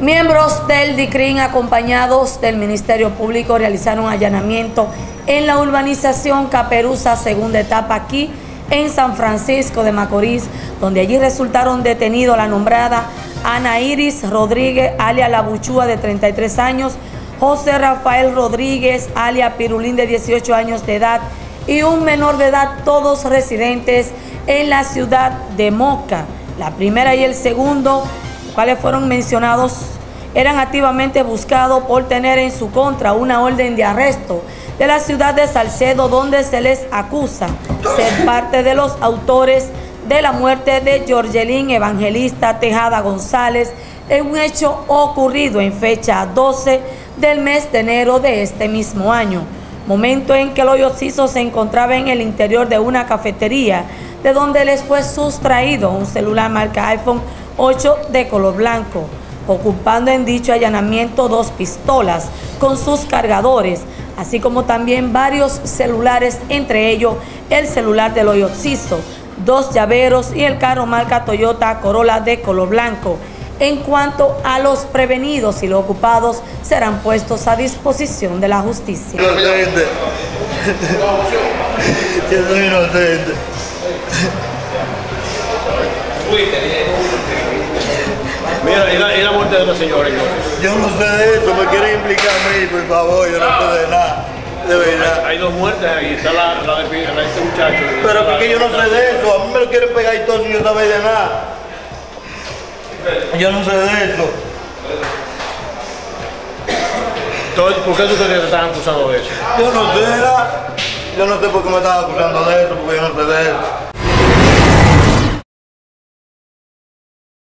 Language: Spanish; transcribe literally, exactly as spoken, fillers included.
Miembros del D I C R I N acompañados del Ministerio Público realizaron allanamiento en la urbanización Caperuza, segunda etapa aquí en San Francisco de Macorís, donde allí resultaron detenidos la nombrada Ana Iris Rodríguez, alias La Buchúa, de treinta y tres años, José Rafael Rodríguez, alias Pirulín, de dieciocho años de edad, y un menor de edad, todos residentes en la ciudad de Moca. La primera y el segundo, cuales fueron mencionados, eran activamente buscados por tener en su contra una orden de arresto de la ciudad de Salcedo, donde se les acusa ser parte de los autores de la muerte de Jorgelín Evangelista Tejada González, en un hecho ocurrido en fecha doce del mes de enero de este mismo año, momento en que el hoyo occiso se encontraba en el interior de una cafetería, de donde les fue sustraído un celular marca iPhone ocho de color blanco, ocupando en dicho allanamiento dos pistolas con sus cargadores, así como también varios celulares, entre ellos el celular del hoyo occiso, dos llaveros y el carro marca Toyota Corolla de color blanco. En cuanto a los prevenidos y los ocupados, serán puestos a disposición de la justicia. Inocente. Yo soy inocente. Mira, ¿y la, y la muerte de la señora? Yo no sé de eso, me quieren implicar a mí, por favor, yo no sé de nada, de verdad. Hay, hay dos muertes ahí, está la, la de la de este muchacho. Pero porque yo no sé de eso, a mí me lo quieren pegar y todo si yo no sé de nada. Yo no sé de eso. Entonces, ¿por qué ustedes te están acusando de eso? Yo no sé, yo no sé por qué me están acusando de eso, porque yo no sé de eso.